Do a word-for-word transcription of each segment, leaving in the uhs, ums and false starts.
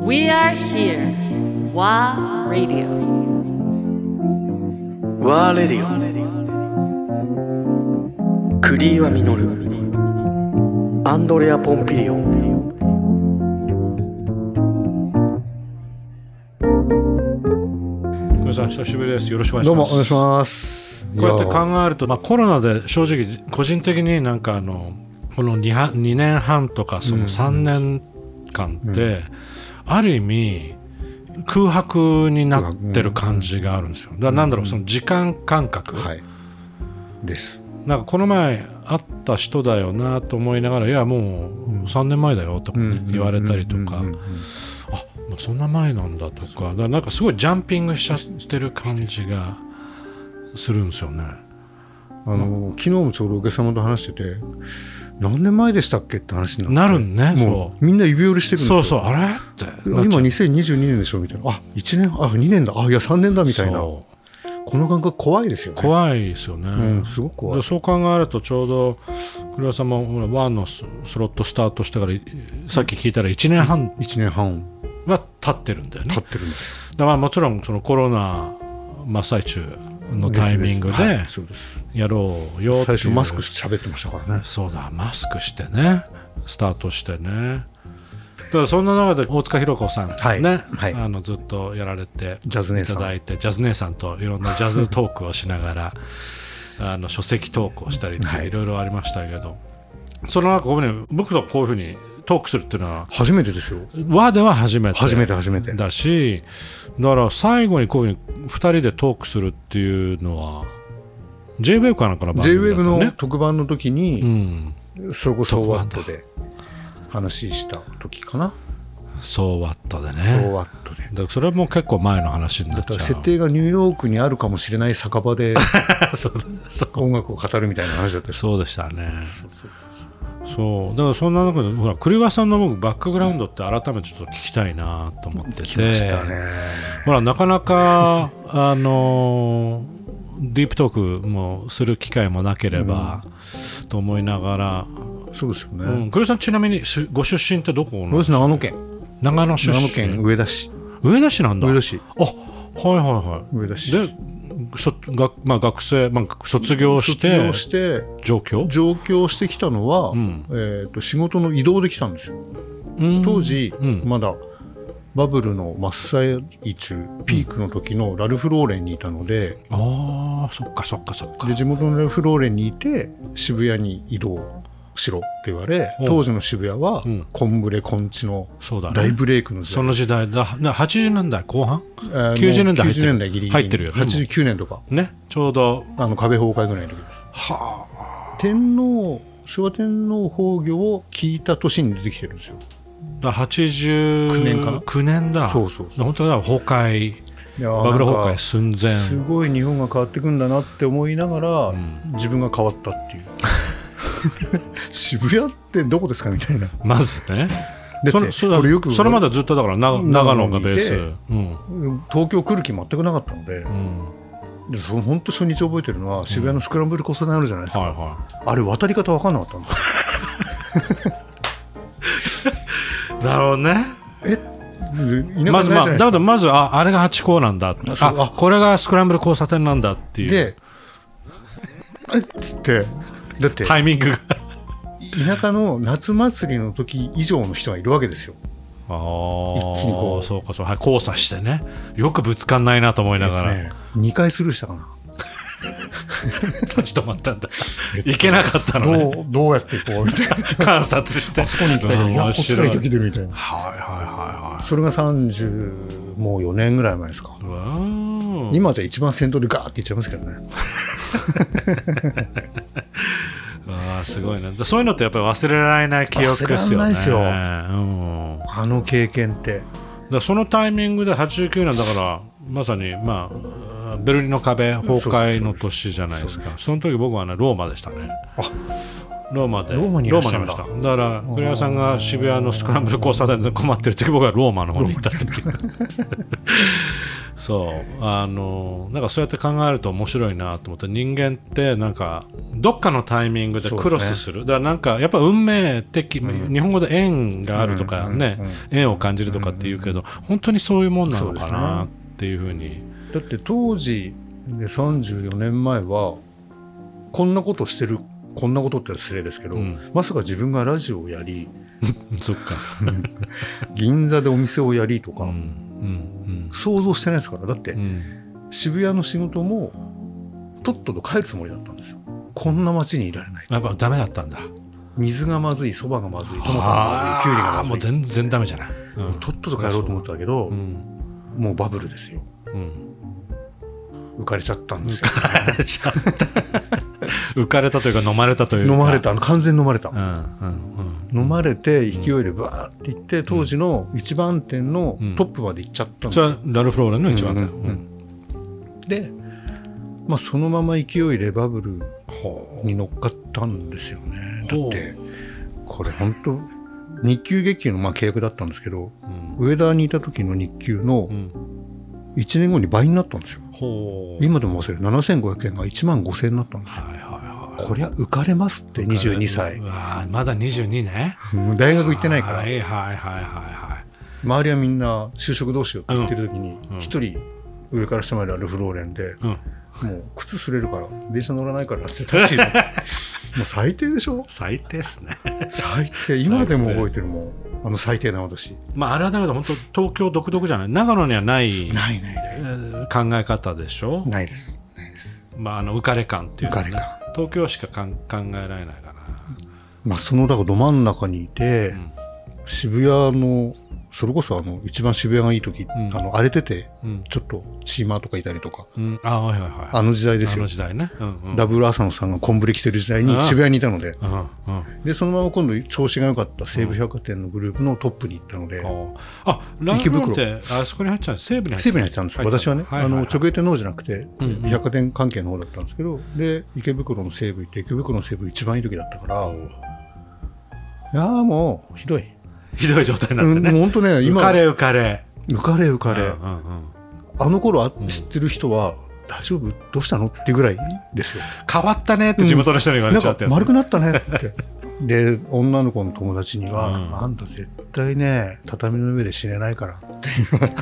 We are here. WA Radio. WA Radio。クリーワミノル、アンドレア・ポンピリオン。 久米さん久しぶりです。よろしくお願いします。 どうもお願いします。 こうやって考えると、まあ、コロナで正直個人的になんかあのこの 2, にねんはんとかそのさんねんかんって、うんうん、ある意味空白になってる感じがあるんですよ。だからなんだろう、その時間感覚、 はい、です。 なんかこの前会った人だよなと思いながら、いやもうさんねんまえだよとか言われたりとか、あ、もうそんな前なんだとか、だからなんかすごいジャンピングしちゃってる感じがするんですよね。 あの、うん、昨日もちょうどお客様と話してて、何年前でしたっけって話になって、 なるんね。 もうみんな指折りしてるんですよ。 そうそう、あれって今にせんにじゅうにねんでしょみたいな、あいちねん、あにねんだ、あいやさんねんだみたいな、この感覚怖いですよね。 怖いですよね、 うん、すごく怖い。 そう考えるとちょうど栗原さんもワンのスロットスタートしてからさっき聞いたらいちねんはんいちねんはんは経ってるんだよね。 経ってるんです。 だからもちろんそのコロナ真っ最中のタイミングでやろうよっていう。 最初マスクして喋ってましたからね。 そうだ、マスクしてねスタートしてね。だからそんな中で大塚弘子さんね、はいはい、あのずっとやられていただいて、ジャズ姉さんといろんなジャズトークをしながらあの書籍トークをしたりっていろいろありましたけど、はい、その中こういうふうに僕とこういうふうにトークするっていうのは初めてですよ。 和では初めて初めて初めてだし、だから最後にこういうふうにふたりでトークするっていうのは ジェイウェーブ かなんかの番組だったね。 ジェイウェーブ の特番の時に、 うん、 それこそワットで話した時かな。 そうワットでね。 そうワットで。 だからそれも結構前の話になっちゃう。だから設定がニューヨークにあるかもしれない酒場でそうそう音楽を語るみたいな話だったり。 そうでしたね。そうそうそうそう。だからそんな中でほら栗原さんの僕バックグラウンドって改めてちょっと聞きたいなと思ってて。 聞きましたね。 ほらなかなかあのディープトークもする機会もなければ、うん、と思いながら。そうですよね。うん、栗原さんちなみにご出身ってどこなんですか？ 長野県。 長野出身。 長野県上田市。 上田市なんだ。 上田市。 あ、はいはいはい。 上田市。 で、そがまあ、学生、まあ、卒業して、 卒業して上京上京してきたのは、うん、えーと、仕事の移動で来たんですよ。当時、うん、まだバブルの真っ最中、ピークの時のラルフ・ローレンにいたので、 うん、ああ、そっかそっかそっか。 で、地元のラルフ・ローレンにいて、渋谷に移動しろって言われ、当時の渋谷は、うん、コンブレコンチの大ブレイクの時代。 その時代だ。はちじゅうねんだいこう半きゅうじゅうねんだい入ってる。きゅうじゅうねんだいギリギリ入ってるよね。 はちじゅうきゅうねんとかね、ちょうどあの壁崩壊ぐらいの時です。はあ。天皇昭和天皇崩御を聞いた年に出てきてるんですよ。 だはちじゅうきゅうねんかな。きゅうねんだ。そうそうそう。本当だ、崩壊。バブル崩壊寸前。 すごい日本が変わっていくんだなって思いながら、うん、自分が変わったっていう。渋谷ってどこですかみたいな。 まずね。 でそれそれよくそれまでずっとだから長野がベース、 うん、東京来る気全くなかったので、うん、でその本当初日覚えてるのは渋谷のスクランブル交差点あるじゃないですか、うんはいはい、あれ渡り方分かんなかったんですよ。 なるほどね。 えまず、まあ、だけどまず あ, あれがハチ公なんだ、あこれがスクランブル交差点なんだっていうであれっつってだってタイミングが田舎の夏祭りの時以上の人がいるわけですよ。 あ一気にこうそうかそう、はい、交差してね、よくぶつかんないなと思いながら、ね、 にかいスルーしたかな。 立ち止まったんだ。行けなかったのね。 どう、どうやってこうみたいな観察してあそこに行きたいけど、いやこっちから行ってきてるみたいな。 はいはいはいはい。それがさんじゅうもうよねんぐらい前ですか。今じゃ一番先頭でガーって言っちゃいますけどね。 あすごいね。そういうのってやっぱり忘れられない記憶ですよね。忘れられないですよ、うん、 あの経験って。 だそのタイミングではちじゅうきゅうねんだからまさにまああベルリンの壁崩壊の年じゃないですか。 そ, その時僕はねローマでしたね。 あローマでローマにいらっしゃるんだ。 ローマにいました。だから栗原さんが渋谷のスクランブル交差点で困ってる時、僕はローマの方に行った時そうあのなんかそうやって考えると面白いなと思って、人間ってなんかどっかのタイミングでクロスする、ね、だからなんかやっぱ運命的、うん、日本語で縁があるとかね、うんうんうん、縁を感じるとかって言うけど、うんうん、本当にそういうもんなのかなっていうふうに。 だって当時でさんじゅうよねんまえはこんなことしてる、こんなことって失礼ですけど、うん、まさか自分がラジオをやりそっか銀座でお店をやりとか、うんうんうん、 想像してないですから。だって、 うん、 渋谷の仕事もとっとと帰るつもりだったんですよ。こんな街にいられない。 やっぱダメだったんだ。 水がまずい、そばがまずい、トマトがまずい、きゅうりがまずい、 もう全然ダメじゃない、 うん、とっとと帰ろうと思ってたけど、うん、もうバブルですよ、 うん、 浮かれちゃったんですよ、ね、 浮かれちゃった浮かれたというか飲まれたというか、 飲まれた、あの完全に飲まれた、 うんうんうん、飲まれて勢いでバーっていって、当時の一番店のトップまで行っちゃったんですよ、 うん、それはラルフローレンの一番店、 うんうんうん、で、まあ、そのまま勢いでバブルに乗っかったんですよね。だってこれ本当日給月給のまあ契約だったんですけど、うん、上田にいた時の日給のいちねんごに倍になったんですよ、うん、今でも忘れるななせんごひゃくえんがいちまんごせんえんになったんですよ、はいはいはい、こりゃ浮かれますって。にじゅうにさい、 うわまだにじゅうにね、 大学行ってないから、 はいはいはいはいはい、 周りはみんな就職どうしようって言ってる時に一、うん、人上から下までラルフローレンで、うん、もう靴擦れるから電車乗らないからってタクシー乗ってもう最低でしょ。 最低ですね最低。今でも覚えてるもん、あの最低な私。 まああれはだけど本当東京独特じゃない、長野にはないないないない考え方でしょ。 ないですないです。 まああの浮かれ感っていうのは、ね、 浮かれ感、 東京しかかん考えられないかな。 まあそのだからど真ん中にいて、うん、渋谷のそれこそあの一番渋谷がいい時、うん、あの荒れてて、うん、ちょっとチーマーとかいたりとか、 うん、あ, はいはいはい、 あの時代ですよ。 あの時代ね、うんうん、 ダブル浅野さんがコンブレ着てる時代に渋谷にいたので、 うんうん、 でそのまま今度調子が良かった西武百貨店のグループのトップに行ったので、うん、 あラ池袋ってあそこに入っちゃう、西武に入っちゃう、 西武に入ったんですよ私はね、はいはいはい、あの直営店の方じゃなくて、うんうん、百貨店関係の方だったんですけど、で池袋の西武行って、池袋の西武一番いい時だったから、いやもうひどいひどい状態になってね、 うん、本当ね、今浮かれ浮かれ浮かれ浮かれ、うんうんうん、あの頃知ってる人は、うん、大丈夫どうしたのってぐらいですよ。 変わったねって地元の人に言われちゃって、 うん、丸くなったねってで女の子の友達には、うん、あんた絶対ね畳の上で死ねないからって言われて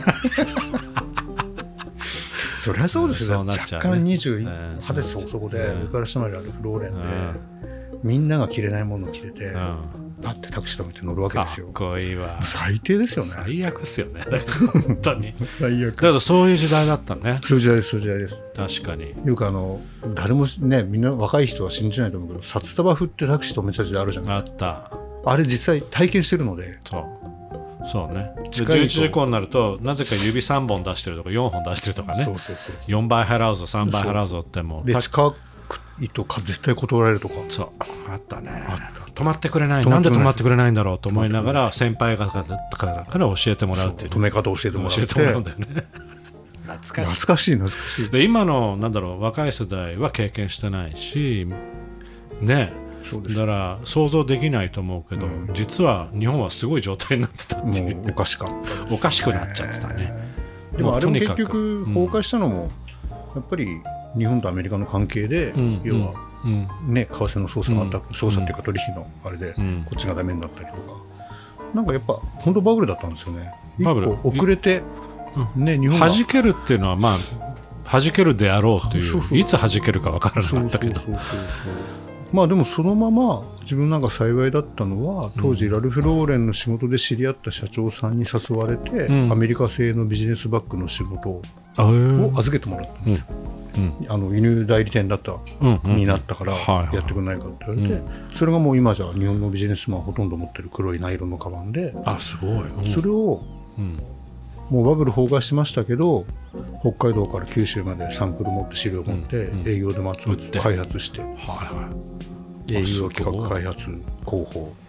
そりゃそうですよ、ね、若干にじゅう、えー、派手そこそこで、うん、上から下まであるフローレンで、うん、みんなが着れないものを着てて、うんパッてタクシー止めて乗るわけですよ。 かっこいいわ。 最低ですよね。 最悪ですよね。本当に。 最悪。 だけどそういう時代だったね。 そういう時代です、そういう時代です。 確かに。 よくあの誰もね、みんな若い人は信じないと思うけど、札束振ってタクシー止めた時代あるじゃないですか。 あった。 あれ実際体験してるので。 そう。そうね。じゅういちじこになるとなぜか指さんぼん出してるとかよんほん出してるとかね。 そうそうそうそう。 よんばい払うぞ、さんばい払うぞってもう。 で近いとか絶対断られるとか。 そう。あったね。あった。止まってくれない、なんで止まってくれないんだろうと思いながら先輩方から教えてもらうっていう、 止め方教えてもらって教えてもらうんだよね懐かしい懐かしい懐かしい。 で今のなんだろう若い世代は経験してないしね、 そうです。 だから想像できないと思うけど、うん、実は日本はすごい状態になってたっていう、 もうおかしかったですね。 おかしくなっちゃってたね。 でもあれも結局崩壊したのも、うん、やっぱり日本とアメリカの関係で、うん、要は、うんね、為替の操作があった、うん、操作っていうか取引のあれで、うん、こっちがダメになったりとか、なんかやっぱ本当バブルだったんですよね。 バブル遅れて、うんね、日本が弾けるっていうのはまあ弾けるであろうという、そうそういつ弾けるか分からなかったけど、 まあでもそのまま自分なんか幸いだったのは、当時ラルフ・ローレンの仕事で知り合った社長さんに誘われて、うん、アメリカ製のビジネスバッグの仕事を預けてもらったんですよ、うん、あの輸入代理店だった、うんうん、になったからやってくれないかって言われて、うん、それがもう今じゃ日本のビジネスマンほとんど持ってる黒いナイロンのカバンで、 あすごい、うん、 それを、うん、もうバブル崩壊しましたけど北海道から九州までサンプル持って資料持って、うんうん、営業でまず開発して、はいはい、営業企画開発広報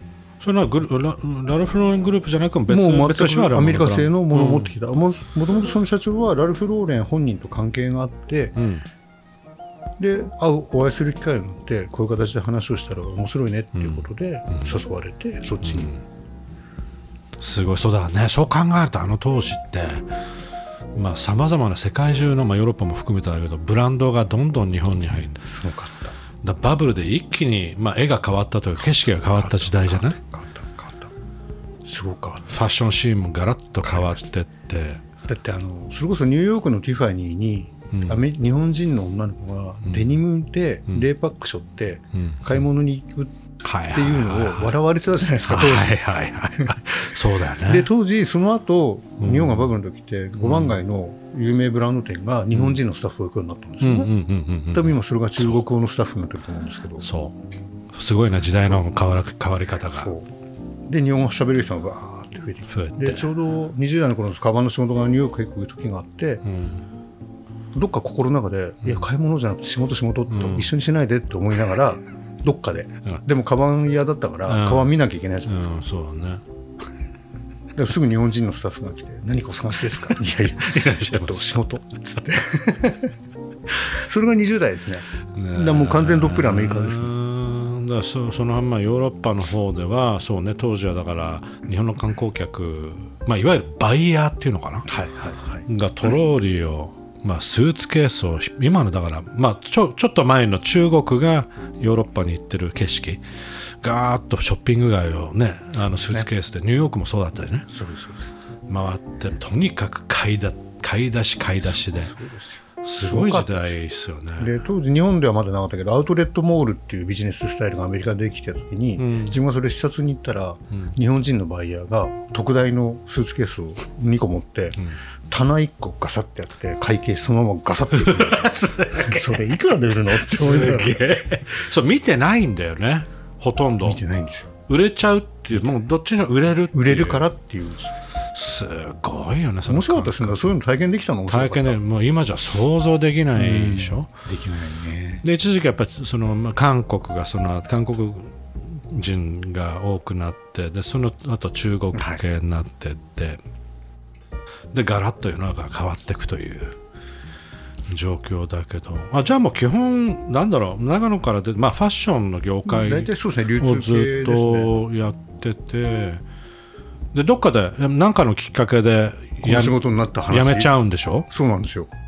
それはグル ラ, ラルフ・ローレングループじゃなく別もう別全くアメリカ製のものを持ってきた、うん、も, もともとその社長はラルフ・ローレン本人と関係があって、うん、で会うお会いする機会があってこういう形で話をしたら面白いねっていうことで誘われて、うん、そっちに、うん、 すごい。そうだね。そう考えるとあの当時ってさまざまな世界中の、まあ、ヨーロッパも含めてだけどブランドがどんどん日本に入って、 すごかった。 だバブルで一気に、まあ、絵が変わったというか景色が変わった時代じゃない。 変わった変わったすごく変わった。 ファッションシーンもガラッと変わってって、 だってあのそれこそニューヨークのティファニーに、うん、アメ日本人の女の子がデニムでデーパック背負って買い物に行くっていうのを笑われてたじゃないですか当時。 はいはいはいそうだよね。 で当時その後、うん、日本がバブルの時ってごばん街の有名ブランド店が日本人のスタッフを行くようになったんですよね。多分今それが中国語のスタッフになってると思うんですけど。 そうすごいな時代の変わら変わり方が。 そうで日本語喋れる人がバーって増えてきて、でちょうどにじゅう代の頃のカバンの仕事がニューヨーク結構行く時があって、うん、どっか心の中で、うん、いや買い物じゃなくて仕事仕事と一緒にしないでって思いながら、うん、どっかで、うん、でもカバン嫌だったから、うん、カバン見なきゃいけないじゃないですか、 うん、そうだね。 ですぐ日本人のスタッフが来て何かお探しですかいやいやいらっしゃいます仕事つってそれがにじゅう代ですね。ねだもう完全どっぷりアメリカですね。 だ そ, そのまあヨーロッパの方ではそうね当時はだから日本の観光客、まあ、いわゆるバイヤーっていうのかな、はいはいはい、がトローリーを、まあ、スーツケースを今のだから、まあ、ちょ, ちょっと前の中国がヨーロッパに行ってる景色ガーッとショッピング街をねあのスーツケースでニューヨークもそうだったよね。 そうですそうです。 回ってとにかく買いだ買い出し買い出しで。そうですよ。すごい時代ですよね。 で当時日本ではまだなかったけどアウトレットモールっていうビジネススタイルがアメリカでできてた時に、うん、自分がそれ視察に行ったら、うん、日本人のバイヤーが特大のスーツケースをにこ持って、うん、棚いっこガサッてやって会計そのままガサッていくんですそれいくらで売るのって思いながらすげえそう見てないんだよねほとんど見てないんですよ。 売れちゃうっていうもうどっちに売れるっていう売れるからっていうんですよ。 すごいよね。 面白かったですね。そういうの体験できたの面白かった。 体験でもう今じゃ想像できないでしょ、 うん、できないね。 で一時期やっぱりその、まあ、韓国がその韓国人が多くなってでその後中国系になってって、はい、でガラッと世の中が変わっていくという状況だけど、あじゃあもう基本なんだろう長野からで、まあ、ファッションの業界をずっとやっててでどっかで何かのきっかけでこの仕事になった話やめちゃうんでしょ。 そうなんですよ。